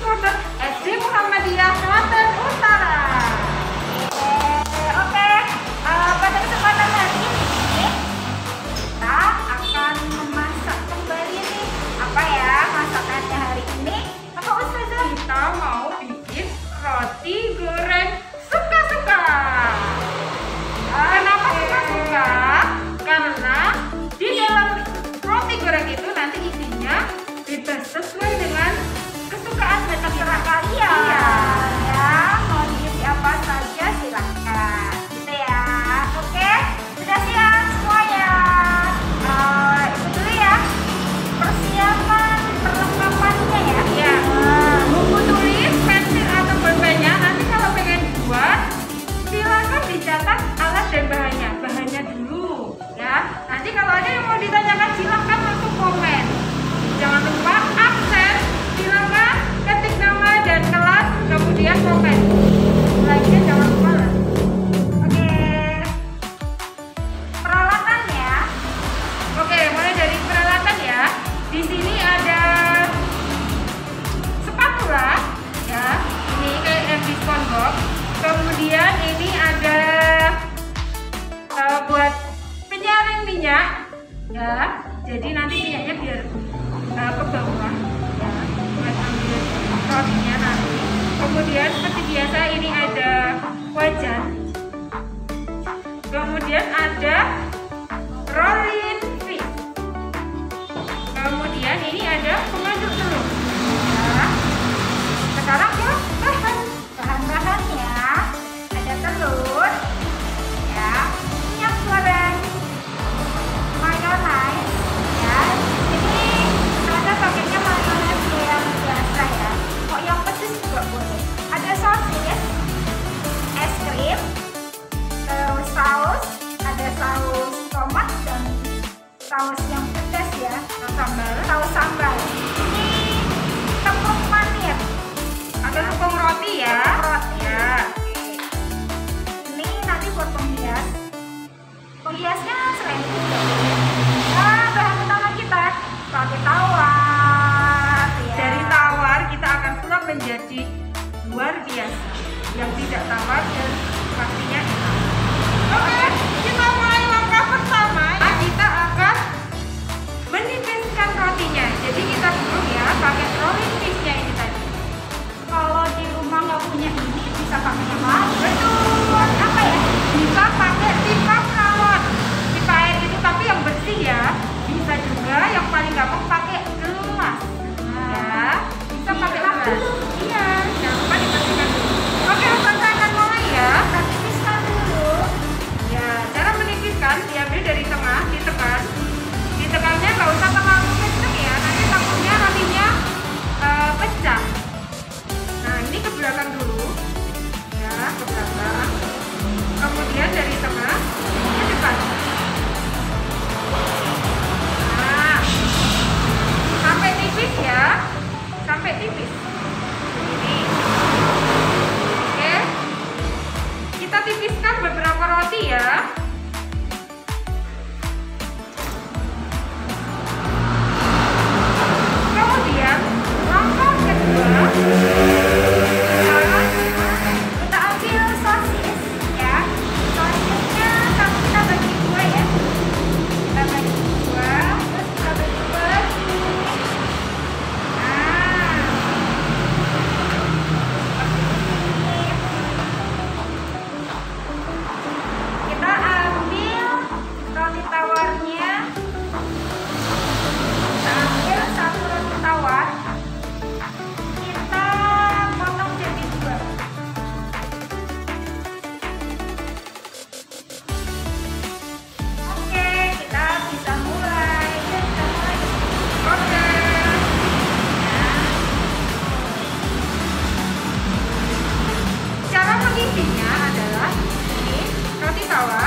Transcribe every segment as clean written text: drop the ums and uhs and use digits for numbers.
supporter SD Muhammadiyah Klaten Utara. Oke, pada kesempatan hari ini kita akan memasak kembali nih. Apa ya masakannya hari ini? Apa Ustazah? Kita mau bikin roti goreng suka-suka. Kenapa suka-suka? Karena di dalam roti goreng itu nanti isinya bebas sesuai dengan kesukaan dan terserah kalian. Iya, ya mau diisi apa saja silahkan. Gitu ya. Oke, sudah siap semuanya. Itu dulu ya persiapan perlengkapannya ya. Iya. Buku tulis, pensil atau pulpennya nanti kalau pengen buat silakan dicatat alat dan bahannya. Bahannya dulu ya. Nanti kalau ada yang mau ditanyakan silakan langsung komen. Jangan lupa absen, silakan ketik nama dan kelas, kemudian komen. Lainnya jangan lupa lah. Oke. Peralatannya. Oke, mulai dari peralatan ya. Di sini ada spatula ya. Ini kayak yang di SpongeBob. Kemudian ini ada buat penyaring minyak ya. Jadi nanti minyaknya biar ke bawah ya, buat ambil rotinya nanti. Kemudian seperti biasa ini ada wajan. Kemudian ada rolling pin. Kemudian ini ada pengaduk telur. Ya. Sekarang ke bahan-bahannya. Ada telur, ya, minyak goreng, mayones, ya. Ini ada pakainya mayones yang biasa ya. Kok yang pedas juga boleh. Ada sosis, es krim, terus saus, ada saus tomat dan saus yang pedas ya. Saus sambal. Ini tepung manir. Ada tepung roti ya. Roti ya. Ini nanti buat penghias. Penghiasnya selain itu juga boleh. Bahan utama kita pakai tawar ya. Dari tawar kita akan sulap menjadi luar biasa. Yang tidak tawar dan pastinya enak. Oke, kita mulai langkah pertama. Kita akan menipiskan rotinya. Jadi kita dulu ya pakai rolling pin-nya ini tadi. Kalau di rumah nggak punya ini bisa pakai yang lain. Betul. Apa ya? Bisa pakai pipa perawat, pipa air itu tapi yang bersih ya. Bisa juga yang paling gampang pakai gelas. Ya, bisa pakai gelas. Iya, jangan lupa dibersihkan dulu. Oke, saya akan mulai ya. Kita tipiskan dulu. Ya, cara menipiskan diambil dari tengah, ditekan. Ditekannya nggak usah terlalu kenceng ya. Nanti takutnya rotinya pecah. Nah, ini ke belakang dulu. Ya, ke belakang. Kemudian dari tengah ke depan. Nah, sampai tipis ya, sampai tipis. Ini. Oke. Kita tipiskan beberapa roti ya. Kemudian langkah kedua. Kita ambil sosis ya. Sosisnya kita bagi dua ya. Kita bagi dua, terus kita bagi. Nah, kita ambil roti tawarnya. Kita ambil satu roti tawar. Kita potong jadi dua. Oke, kita bisa mulai. Oke. Cara mengisinya adalah ini roti tawar.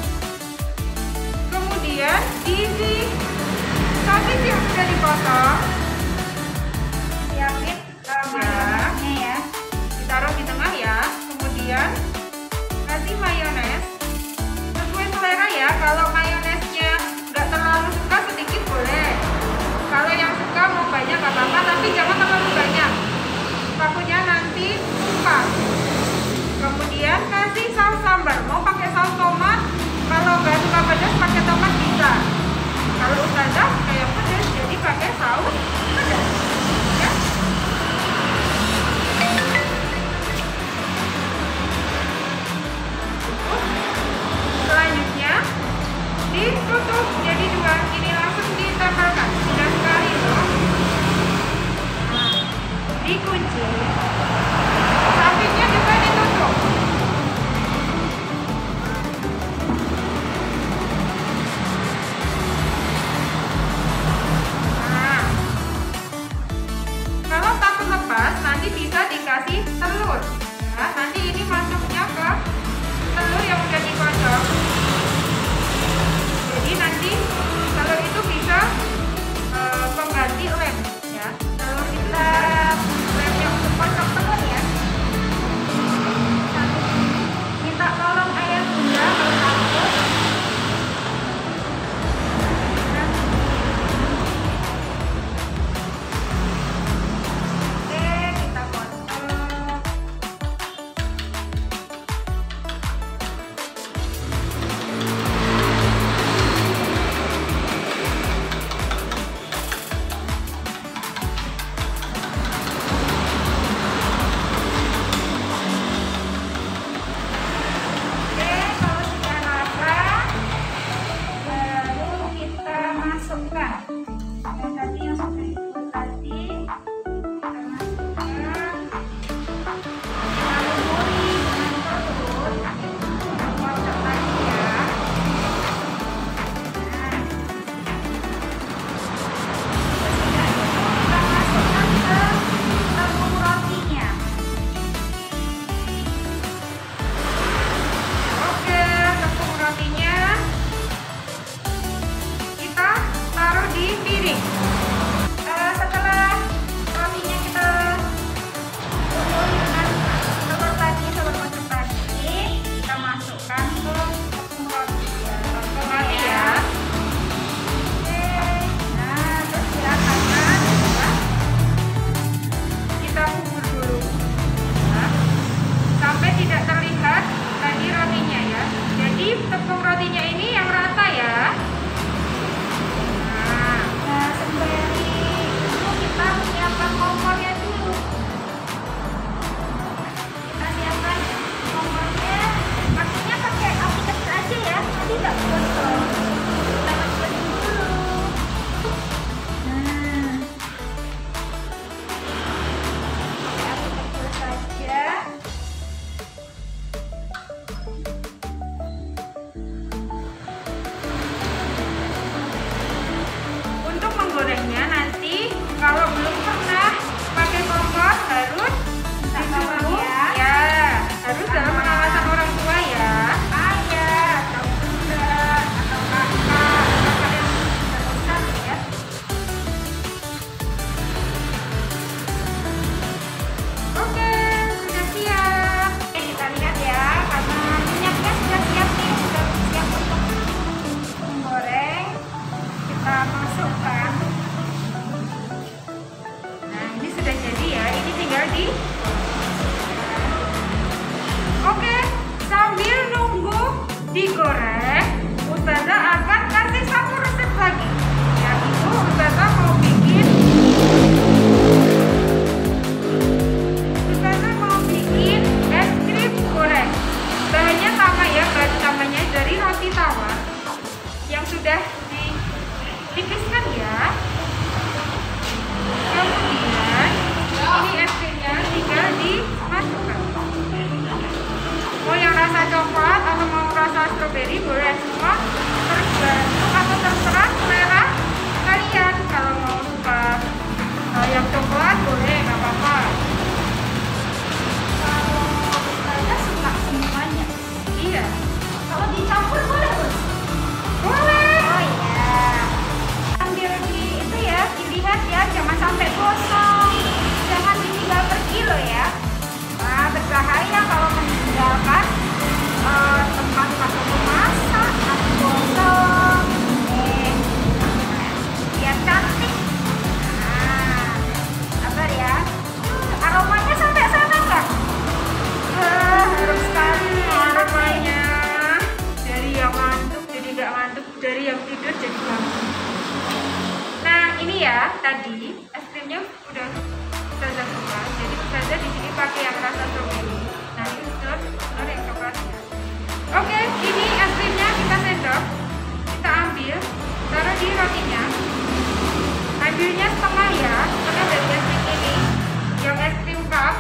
Kemudian diisi sosis yang sudah dipotong. Siapin mayonesnya ya. Ditaruh di tengah ya. Kemudian kasih mayones sesuai selera ya. Kalau mayonesnya nggak terlalu suka sedikit boleh. Kalau yang suka mau banyak nggak apa-apa, tapi jangan terlalu banyak. Sampingnya juga ditutup. Nah, kalau takut lepas, nanti bisa dikasih telur. Ya, nanti ini masuknya ke telur yang udah dikocok. Jadi nanti telur itu bisa pengganti lem, ya. Telur itu lem yang untuk kocok telur ya. Minta tolong ayah bunda kalau takut. Oke, kita kocok. Oke, kalau sudah rata, baru kita masukkan tadi yang sudah dibuat tadi. Kita masukkan, kita lumuri dengan telur yang kocok tadi ya. Nah, sudah itu kita masukkan ke tepung rotinya. Oke, tepung rotinya kita taruh di piring. Setelah rotinya kita lumuri dengan telur tadi, telur kocok tadi, kita masukkan ke tepung roti ya. Tepung roti ya. Oke, nah terus gerakannya adalah Kita kubur dulu, ya, sampai tidak terlihat tadi rotinya ya. Jadi tepung rotinya ini yang rata ya. nah sembari itu kita siapkan kompornya dulu. Kita siapkan kompornya, maksudnya pakai api kecil aja ya, nanti nggak gosong. Kita masukin dulu. Nah, pakai api kecil saja. Untuk menggorengnya nanti kalau belum pernah pakai kompor harus Minta tolong disuruh ya. ya, harus dalam pengawasan orang tua ya. Ayah atau bunda atau kakak yang sudah besar ya. Oke, sudah siap. Oke, kita lihat ya, karena minyaknya sudah siap nih, sudah siap untuk menggoreng. Kita masukkan. Nah, ini sudah jadi ya. Ini tinggal di. Oke, sambil nunggu digoreng, Ustazah akan kasih satu resep lagi. Yaitu Ustazah mau bikin es krim goreng. Bahannya sama ya, bahan utamanya dari roti tawar yang sudah ditipiskan ya. Kemudian ini es krimnya tinggal dimasukkan. Mau yang rasa coklat atau mau rasa stroberi boleh semua, tergantung atau terserah selera kalian. Kalau mau suka yang coklat boleh, nggak apa-apa. Kalau saya suka semuanya. Iya, Kalau dicampur boleh, Bos? boleh. Oh iya. Sambil itu ya, dilihat ya, jangan sampai gosong. Jangan ditinggal pergi loh ya. Nah, berbahaya kalau meninggalkan tempat pakai memasak atau gosong. Biar cantik. Nah, sabar ya. Aromanya sampai sana nggak? Harum sekali. Aromanya dari yang ngantuk jadi nggak ngantuk, dari yang tidur jadi bangun. Nah ini ya tadi es krimnya udah Ustazah buka, jadi Ustazah di sini pakai yang rasa strawberry. Nah ini telur yang coklatnya. Oke, ini es krimnya kita sendok, kita ambil, taruh di rotinya. Ambilnya setengah ya, setengah dari es krim ini. Yang es krim cup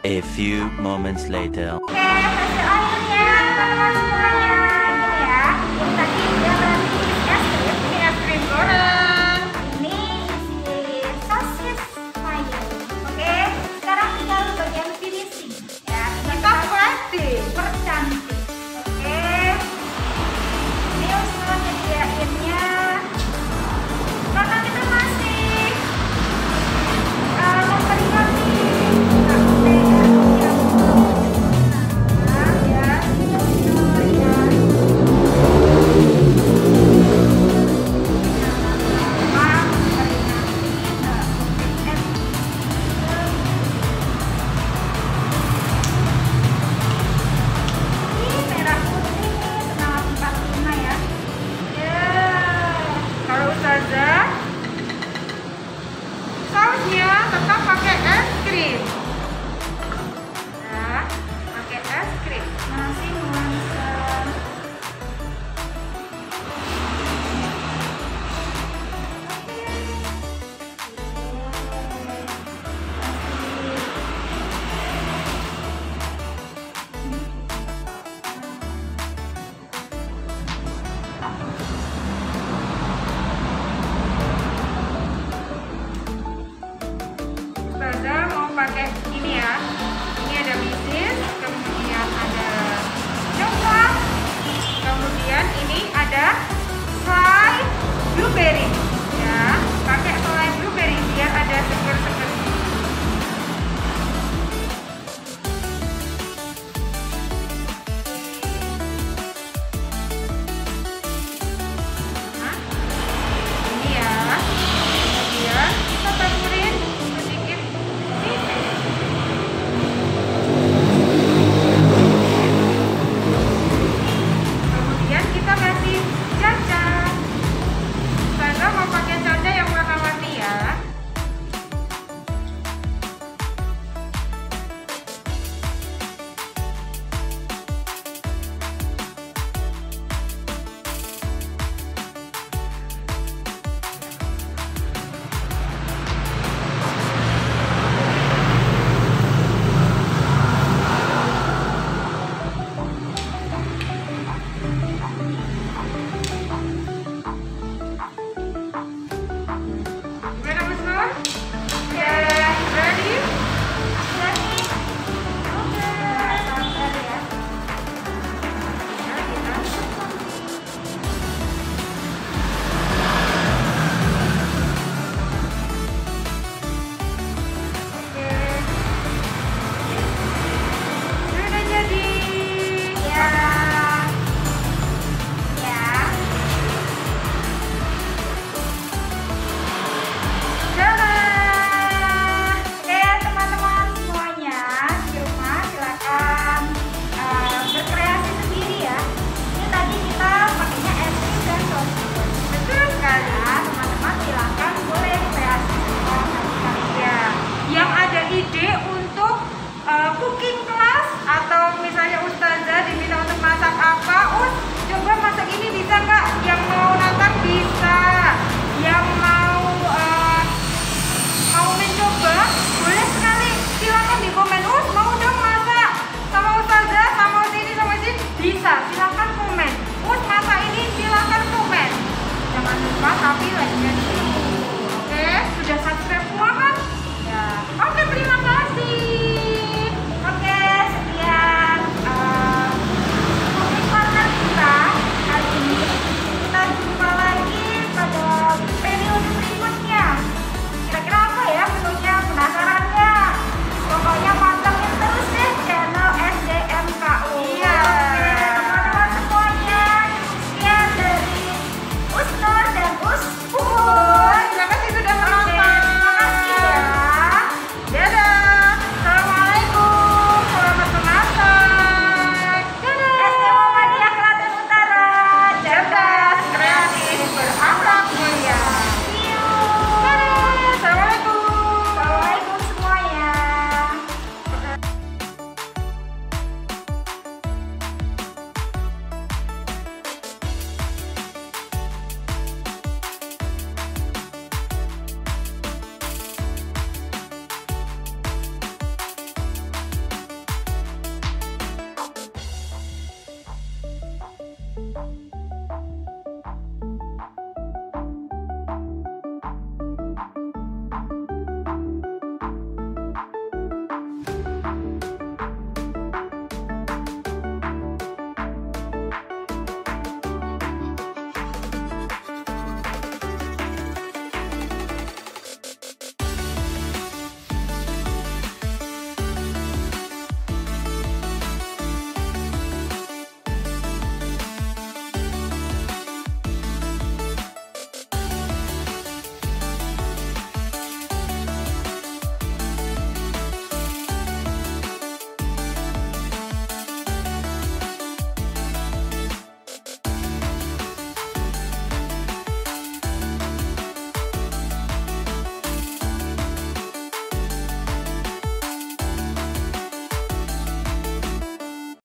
A few moments later. Oke, hasil akhirnya teman-teman semuanya ini ya. Ini tadi udah berarti es krim. Ini es krim goreng. Ini isi sosis mayo. Oke, sekarang tinggal bagian finishing ya. Kita ready. Percantik. Oke. Ini usul nyediainnya. Karena kita masih memperingati sausnya tetap pakai es krim. Nah, pakai es krim. masih nuansa Ustazah mau pakai ini ya. Ini ada misis, kemudian ada coklat, kemudian ini ada selai blueberry. Ya, pakai selai blueberry biar ada seger-seger. Nah, ini ya. Kemudian kita taburin sedikit misis. Kemudian kita kasih caca. Saya mau pakai caca yang warna-warni ya. Gimana Mas Nur? Ya, ready? Oke. Sudah jadi. ya ya Dadah. Oke teman-teman semuanya di rumah silakan berkreasi sendiri ya. Ini tadi kita pakainya es krim dan sosis. Betul sekali. Nah, teman-teman silakan boleh kreasi semua kali-kali. Ya, yang ada ide untuk cooking class atau misalnya ustazah diminta untuk masak apa, coba masak ini bisa nggak? Yang mau nonton bisa, yang mau mencoba boleh sekali, silakan di komen. Mau dong masak sama ustazah, sama sini sama sini, bisa, silakan komen. Masak ini silakan komen. Jangan lupa tapi like-nya